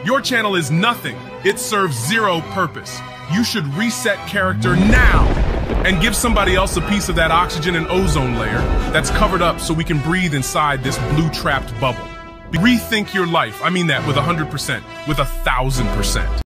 Your channel is nothing. It serves zero purpose. You should reset character now and give somebody else a piece of that oxygen and ozone layer that's covered up so we can breathe inside this blue trapped bubble. Rethink your life. I mean that with 100%, with 1,000%.